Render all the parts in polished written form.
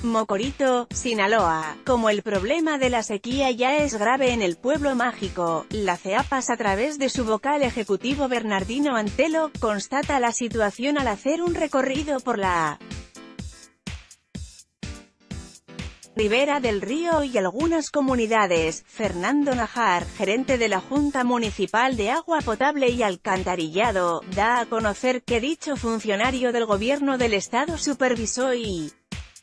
Mocorito, Sinaloa. Como el problema de la sequía ya es grave en el pueblo mágico, la CEAPAS a través de su vocal ejecutivo Bernardino Antelo, constata la situación al hacer un recorrido por la Ribera del Río y algunas comunidades. Fernando Nájar, gerente de la Junta Municipal de Agua Potable y Alcantarillado, da a conocer que dicho funcionario del gobierno del estado supervisó y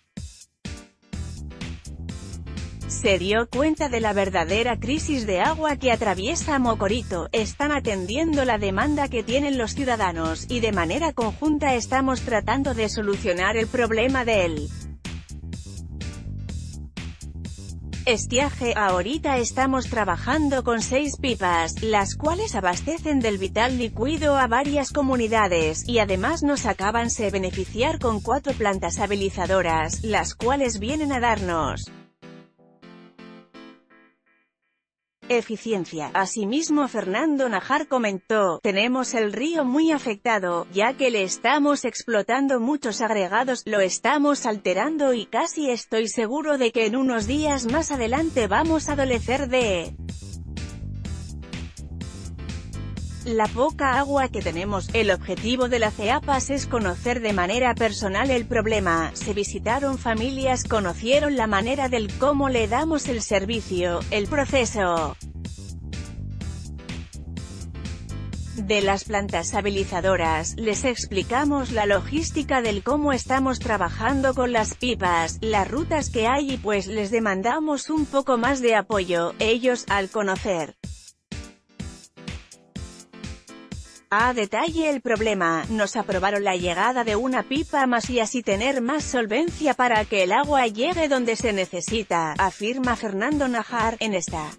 se dio cuenta de la verdadera crisis de agua que atraviesa Mocorito. Están atendiendo la demanda que tienen los ciudadanos, y de manera conjunta estamos tratando de solucionar el problema del estiaje. Ahorita estamos trabajando con 6 pipas, las cuales abastecen del vital líquido a varias comunidades, y además nos acaban de beneficiar con 4 plantas estabilizadoras, las cuales vienen a darnos eficiencia. Asimismo, Fernando Nájar comentó: tenemos el río muy afectado, ya que le estamos explotando muchos agregados, lo estamos alterando y casi estoy seguro de que en unos días más adelante vamos a adolecer de la poca agua que tenemos. El objetivo de la CEAPAS es conocer de manera personal el problema. Se visitaron familias, conocieron la manera del cómo le damos el servicio, el proceso de las plantas estabilizadoras, les explicamos la logística del cómo estamos trabajando con las pipas, las rutas que hay, y pues les demandamos un poco más de apoyo. Ellos, al conocer a detalle el problema, nos aprobaron la llegada de una pipa más y así tener más solvencia para que el agua llegue donde se necesita, afirma Fernando Nájar. En esta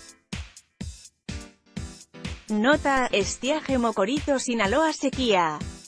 nota, estiaje Mocorito, Sinaloa, sequía.